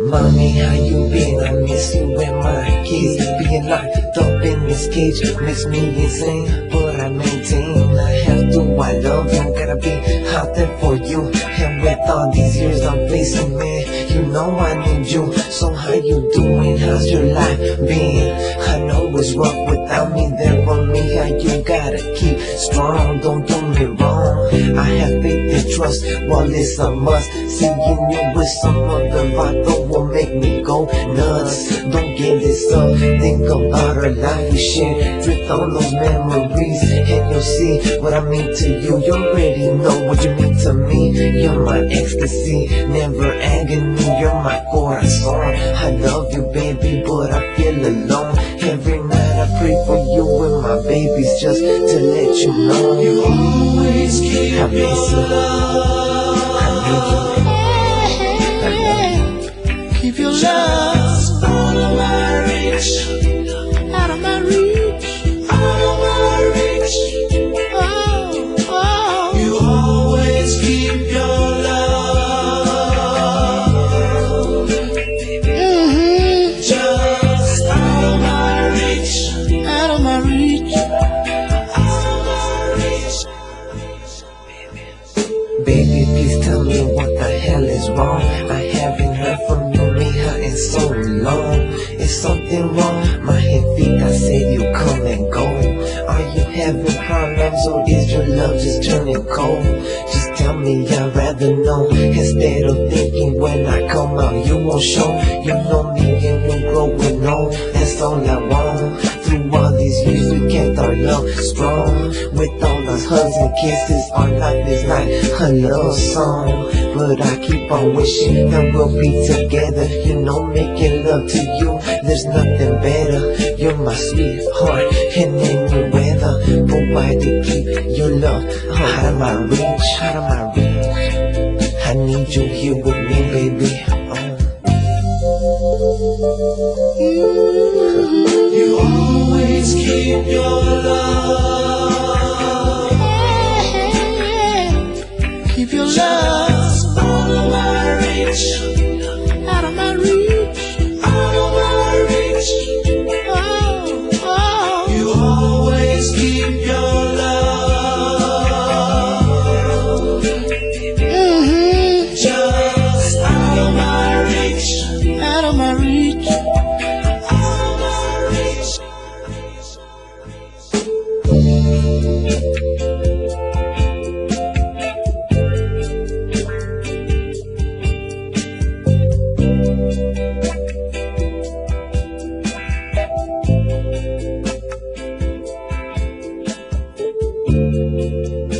Mommy, how you been? I miss you and my kids. Being locked up in this cage makes me insane, but I maintain. I have to, I love you, gotta be out there for you. And with all these years I'm facing, man, you know I need you. So how you doing? How's your life been? I know it's rough without me there for me. How you gotta keep strong, don't do me wrong. I have faith and trust, well it's a must. Seeing you with some other vato will make me go nuts. Don't give this up, think about our life we shared. Drift on those memories and you'll see what I mean to you. You already know what you mean to me. You're my ecstasy, never agony. You're my corazon. I love you baby, but I feel alone. Every night I pray for you and my babies, just to let you know. You always keep I miss you, I need you, I love you. keep your love out of my reach, out of my reach, out of my reach. oh, oh. You always keep your love just out of my reach, Out of my reach. out of my reach. Baby, please tell me what the hell is wrong. I haven't heard from you, mija, in so long. Is something wrong? My jefita said you come and go. Are you having problems or is your love just turning cold? Just tell me, I'd rather know. Instead of thinking when I come out you won't show. You know me and you growing old, that's all I want. Through all these years we kept our love strong. With all those hugs and kisses, our life is like a love song. But I keep on wishing that we'll be together. You know, making love to you, there's nothing better. You're my sweetheart in any weather. But why they keep your love out of my reach, out of my reach? I need you here with me, baby. You always keep your love, Keep your love just out of my reach, out of my reach, out of my reach. oh, oh. You always keep your love just out of my reach, Out of my reach. out of my reach. Oh.